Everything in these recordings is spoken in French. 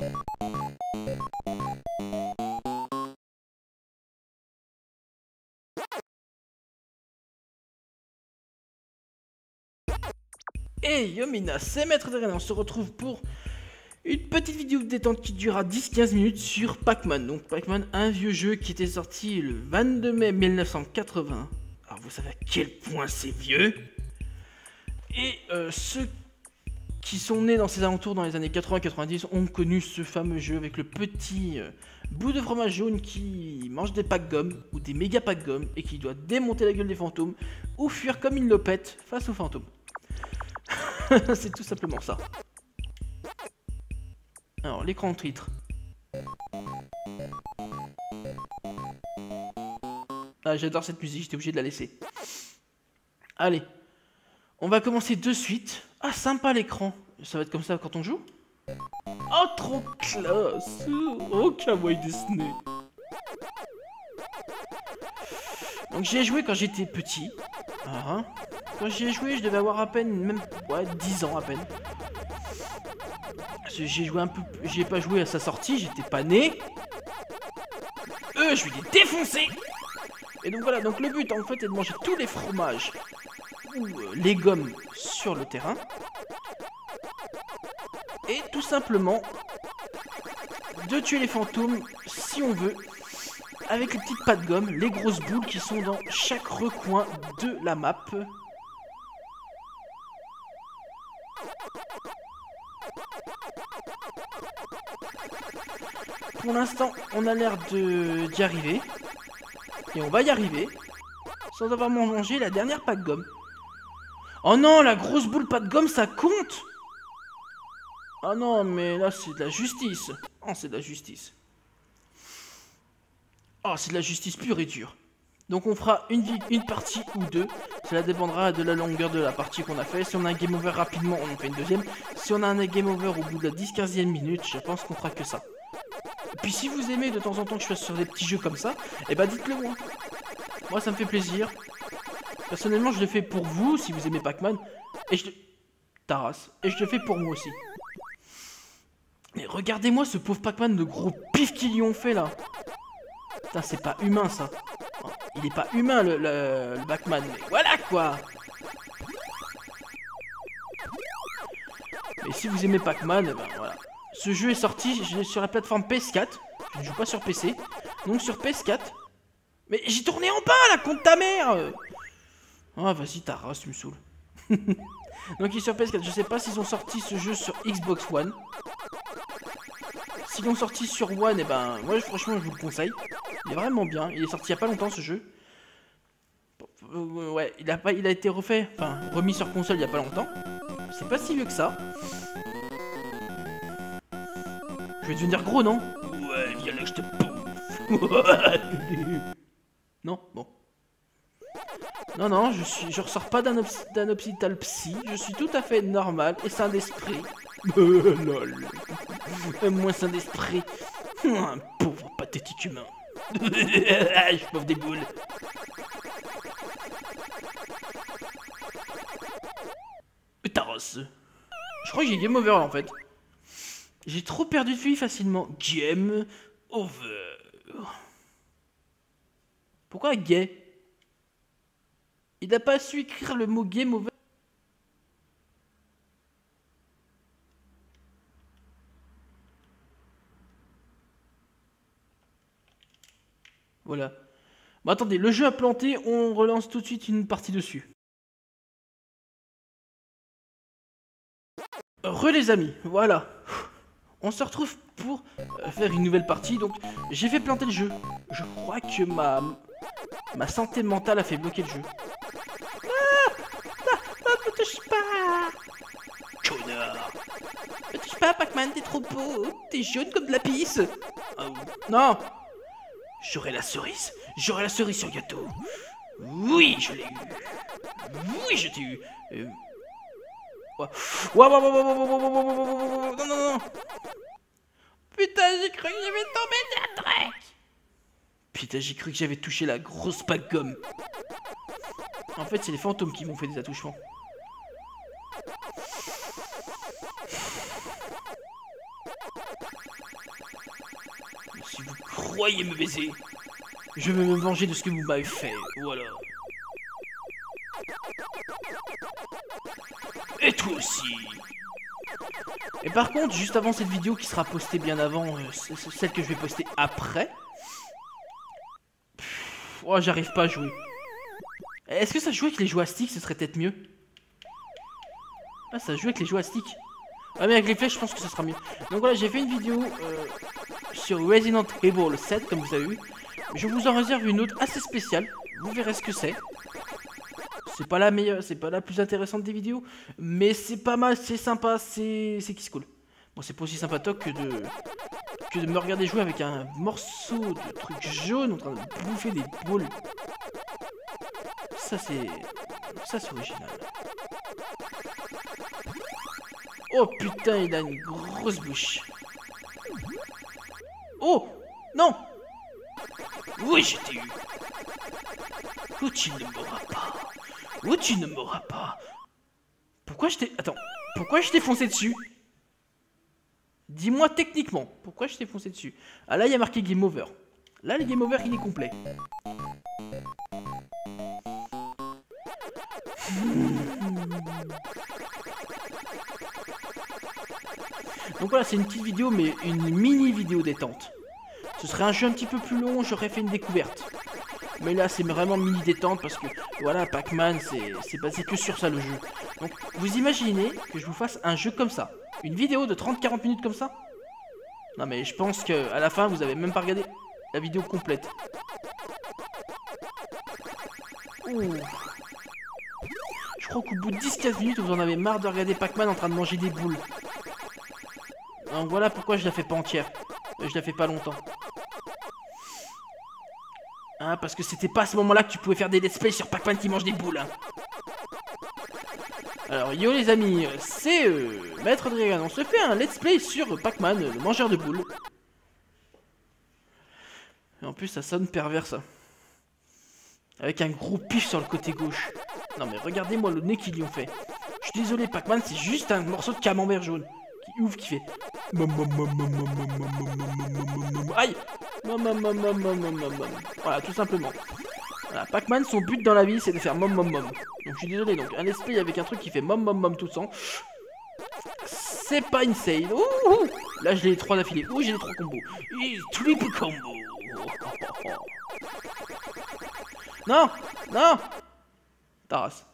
Hey Yomina, c'est Maître de Rennes, on se retrouve pour une petite vidéo de détente qui durera 10-15 minutes sur Pac-Man. Donc Pac-Man, un vieux jeu qui était sorti le 22 mai 1980. Alors vous savez à quel point c'est vieux. Et ceux qui sont nés dans ces alentours dans les années 80-90 ont connu ce fameux jeu avec le petit bout de fromage jaune qui mange des pack-gommes ou des méga pack-gommes et qui doit démonter la gueule des fantômes ou fuir comme une lopette face aux fantômes. C'est tout simplement ça. Alors, l'écran titre. Ah, j'adore cette musique, j'étais obligé de la laisser. Allez, on va commencer de suite. Ah, sympa l'écran. Ça va être comme ça quand on joue? Oh, trop classe. Oh, kawaii Disney. Donc, j'y ai joué quand j'étais petit. Ah, quand j'y ai joué, je devais avoir à peine, même, ouais, 10 ans à peine. J'ai joué un peu, j'ai pas joué à sa sortie, j'étais pas né. Je lui ai défoncé. Et donc voilà, donc le but en fait est de manger tous les fromages ou les gommes sur le terrain. Et tout simplement de tuer les fantômes si on veut. Avec les petites pattes de gomme, les grosses boules qui sont dans chaque recoin de la map. Pour l'instant, on a l'air d'y arriver. Et on va y arriver. Sans avoir mangé la dernière pack gomme. Oh non, la grosse boule pas de gomme, ça compte. Ah non, mais là, c'est de la justice. Oh, c'est de la justice. Oh, c'est de la justice pure et dure. Donc on fera une partie ou deux. Cela dépendra de la longueur de la partie qu'on a fait. Si on a un game over rapidement, on en fait une deuxième. Si on a un game over au bout de la 10-15e minute, je pense qu'on fera que ça. Et puis si vous aimez de temps en temps que je fasse sur des petits jeux comme ça, eh ben dites-le moi. Moi ça me fait plaisir. Personnellement je le fais pour vous si vous aimez Pac-Man. Et je le... Taras. Et je le fais pour moi aussi. Mais regardez-moi ce pauvre Pac-Man de gros pif qu'ils lui ont fait là. Putain c'est pas humain ça. Il est pas humain le Pac-Man. Mais voilà quoi. Mais si vous aimez Pac-Man, ben voilà. Ce jeu est sorti sur la plateforme PS4. Je ne joue pas sur PC. Donc sur PS4. Mais j'ai tourné en bas là, contre ta mère. Ah vas-y, ta race, tu me saoules. Donc il est sur PS4. Je sais pas s'ils ont sorti ce jeu sur Xbox One. S'ils l'ont sorti sur One, et ben moi franchement je vous le conseille. Il est vraiment bien. Il est sorti il y a pas longtemps ce jeu. Ouais, il a été refait, enfin remis sur console il y a pas longtemps. C'est pas si vieux que ça. Je vais devenir gros, non? Ouais, viens là, je te bouffe. Non, bon. Non, je ressors pas d'un hôpital psy. Je suis tout à fait normal et sain d'esprit. Lol. Moins sain d'esprit. Un pauvre pathétique humain. Je bouffe des boules. Taros. Je crois que j'ai game over en fait. J'ai trop perdu de vie facilement. Game over. Pourquoi gay? Il n'a pas su écrire le mot game over. Voilà. Bon attendez, le jeu a planté, on relance tout de suite une partie dessus. Les amis, voilà. On se retrouve pour faire une nouvelle partie. Donc j'ai fait planter le jeu. Je crois que ma santé mentale a fait bloquer le jeu. Ne me touche pas. Connard. Ne touche pas Pac-Man, t'es trop beau. T'es jaune comme de la pisse. Non. J'aurai la cerise. J'aurai la cerise sur le gâteau. Oui, je l'ai eu. Oui, je t'ai eu. Non. Putain, j'ai cru que j'avais tombé de la traque. Putain, j'ai cru que j'avais touché la grosse pack gomme. En fait, c'est les fantômes qui m'ont fait des attouchements. croyez me baiser. Je vais me venger de ce que vous m'avez fait, voilà. Et toi aussi. Et par contre, juste avant cette vidéo qui sera postée bien avant, celle que je vais poster après. Oh, j'arrive pas à jouer. Est-ce que ça joue avec les joysticks, ce serait peut-être mieux? Ah, ça joue avec les joysticks. Ah, mais avec les flèches, je pense que ça sera mieux. Donc voilà, j'ai fait une vidéo sur Resident Evil 7, comme vous avez vu. Je vous en réserve une autre assez spéciale. Vous verrez ce que c'est. C'est pas la meilleure, c'est pas la plus intéressante des vidéos, mais c'est pas mal, c'est sympa, c'est qui se cool. Bon, c'est pas aussi sympatoque que de me regarder jouer avec un morceau de truc jaune en train de bouffer des boules. Ça c'est original. Oh putain, il a une grosse bouche. Oh non. Oui, je t'ai eu. Ou tu ne m'auras pas. Ou tu ne m'auras pas. Pourquoi je t'ai... Attends. Pourquoi je t'ai foncé dessus? Dis-moi techniquement. Pourquoi je t'ai foncé dessus? Ah là, il y a marqué Game Over. Là, le Game Over, il est complet. Donc voilà, c'est une petite vidéo, mais une mini vidéo détente. Ce serait un jeu un petit peu plus long, j'aurais fait une découverte. Mais là, c'est vraiment mini détente parce que, voilà, Pac-Man, c'est basé que sur ça, le jeu. Donc, vous imaginez que je vous fasse un jeu comme ça? Une vidéo de 30-40 minutes comme ça? Non, mais je pense qu'à la fin, vous avez même pas regardé la vidéo complète. Ouh. Je crois qu'au bout de 10-15 minutes, vous en avez marre de regarder Pac-Man en train de manger des boules. Donc voilà pourquoi je la fais pas entière. Je la fais pas longtemps. Hein, parce que c'était pas à ce moment-là que tu pouvais faire des let's play sur Pac-Man qui mange des boules. Hein. Alors yo les amis, c'est Maître Dragon. On se fait un let's play sur Pac-Man, le mangeur de boules. Et en plus ça sonne pervers ça. Avec un gros pif sur le côté gauche. Non mais regardez-moi le nez qu'ils lui ont fait. Je suis désolé Pac-Man, c'est juste un morceau de camembert jaune. Qui ouf, qui fait... Aïe. Voilà, tout simplement. Voilà, Pac-Man, son but dans la vie, c'est de faire mom. Donc je suis désolé, donc un esprit avec un truc qui fait mom tout le temps. C'est pas insane. Ouh, là, j'ai les 3 d'affilée. Ouh, j'ai les 3 combos. Triple combo. Non. Taras.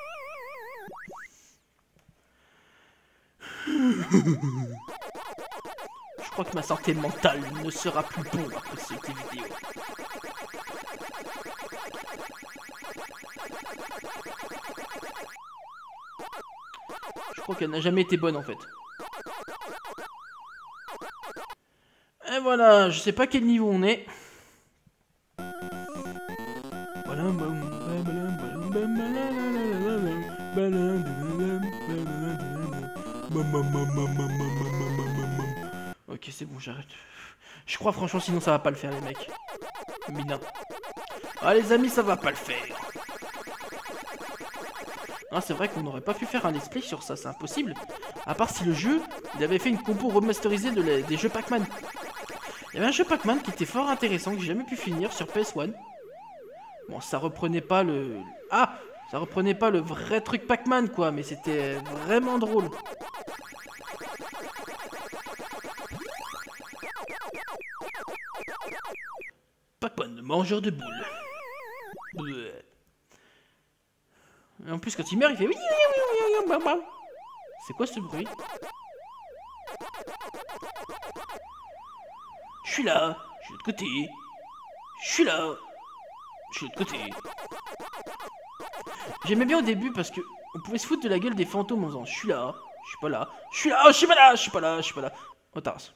Je crois que ma santé mentale ne sera plus bon après cette vidéo. Je crois qu'elle n'a jamais été bonne en fait. Et voilà, je sais pas quel niveau on est. Ok, c'est bon, j'arrête. Je crois franchement, sinon ça va pas le faire, les mecs. Mina. Ah, les amis, ça va pas le faire. Ah, c'est vrai qu'on n'aurait pas pu faire un let's play sur ça, c'est impossible. À part si le jeu, il avait fait une compo remasterisée des jeux Pac-Man. Il y avait un jeu Pac-Man qui était fort intéressant, que j'ai jamais pu finir sur PS1. Bon, ça reprenait pas le... Ah, ça reprenait pas le vrai truc Pac-Man, quoi, mais c'était vraiment drôle. Pac-Man, le mangeur de boules. Bleh. Et en plus, quand il meurt, il fait... C'est quoi ce bruit? Je suis là, je suis de l'autre côté. Je suis là, je suis de l'autre côté. J'aimais bien au début parce que on pouvait se foutre de la gueule des fantômes en faisant je suis là, je suis pas là, je suis là, oh, je suis pas là, je suis pas là, je suis pas là. Oh tasse.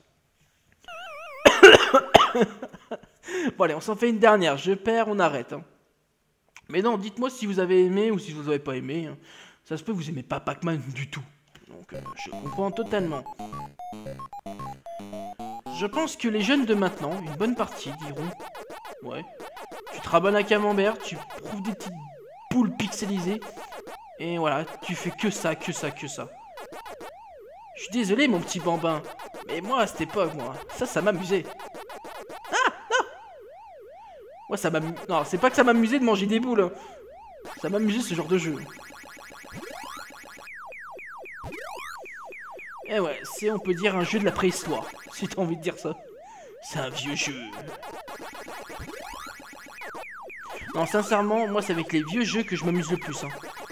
Bon allez, on s'en fait une dernière, je perds, on arrête. Hein. Mais non, dites-moi si vous avez aimé ou si vous avez pas aimé. Hein. Ça se peut que vous aimez pas Pac-Man du tout. Donc je comprends totalement. Je pense que les jeunes de maintenant, une bonne partie diront ouais, tu te rabonnes à camembert, tu prouves des petites boules pixelisées et voilà, tu fais que ça. Je suis désolé mon petit bambin, mais moi à cette époque, moi, ça m'amusait. Ah non, Moi, ça m'amuse. Non, c'est pas que ça m'amusait de manger des boules. Hein. Ça m'amusait ce genre de jeu. Et ouais, c'est, on peut dire, un jeu de la préhistoire. Si t'as envie de dire ça. C'est un vieux jeu. Non, sincèrement, moi, c'est avec les vieux jeux que je m'amuse le plus. Hein.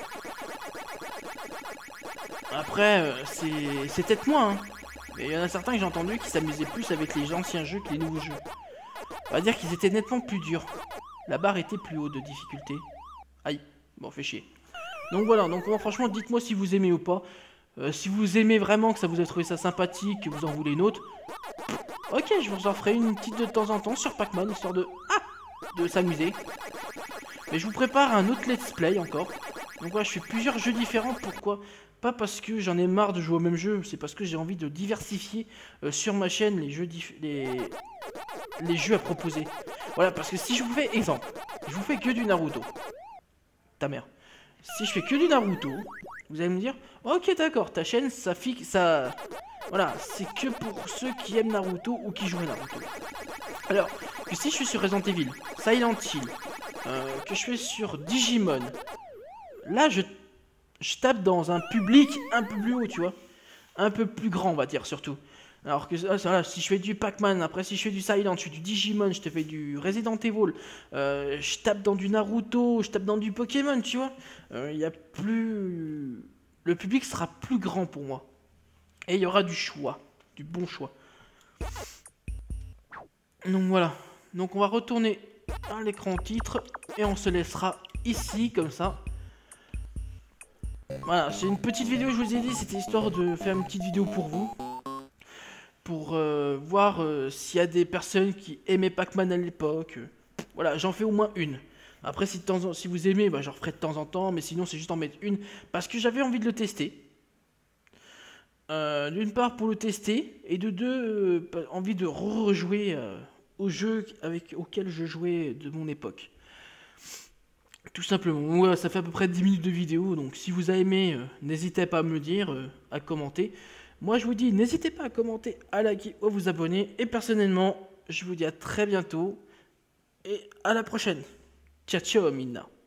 Après, c'est peut-être moi. Hein. Mais il y en a certains que j'ai entendu qui s'amusaient plus avec les anciens jeux que les nouveaux jeux. On va dire qu'ils étaient nettement plus durs. La barre était plus haute de difficulté. Aïe, bon, fait chier. Donc voilà, donc franchement, dites-moi si vous aimez ou pas. Si vous aimez vraiment, que ça vous a trouvé ça sympathique, que vous en voulez une autre. Ok, je vous en ferai une petite de temps en temps sur Pac-Man, histoire de s'amuser. Mais je vous prépare un autre let's play encore. Donc voilà, je fais plusieurs jeux différents. Pourquoi? Pas parce que j'en ai marre de jouer au même jeu, c'est parce que j'ai envie de diversifier sur ma chaîne les jeux à proposer. Voilà, parce que si je vous fais exemple, je vous fais que du Naruto. Ta mère. Si je fais que du Naruto, vous allez me dire, ok d'accord, ta chaîne, ça fixe, ça... Voilà, c'est que pour ceux qui aiment Naruto ou qui jouent à Naruto. Alors, que si je suis sur Resident Evil, Silent Hill, que je suis sur Digimon, là je tape dans un public un peu plus haut, tu vois. Un peu plus grand, on va dire, surtout. Alors que voilà, si je fais du Pac-Man, après si je fais du Silent, je fais du Digimon, je te fais du Resident Evil, je tape dans du Naruto, je tape dans du Pokémon, tu vois. Il y a plus... Le public sera plus grand pour moi. Et il y aura du choix, du bon choix. Donc voilà. Donc on va retourner à l'écran titre et on se laissera ici, comme ça. Voilà, c'est une petite vidéo, je vous ai dit, c'était histoire de faire une petite vidéo pour vous. Pour voir s'il y a des personnes qui aimaient Pac-Man à l'époque. Voilà, j'en fais au moins une. Après, si vous aimez, bah, j'en referai de temps en temps, mais sinon, c'est juste en mettre une. Parce que j'avais envie de le tester. D'une part, pour le tester, et de deux, envie de rejouer aux jeux auxquels je jouais de mon époque. Tout simplement. Ouais, ça fait à peu près 10 minutes de vidéo, donc si vous avez aimé, n'hésitez pas à me le dire, à commenter. Moi je vous dis, n'hésitez pas à commenter, à liker ou à vous abonner. Et personnellement, je vous dis à très bientôt. Et à la prochaine. Ciao ciao Mina.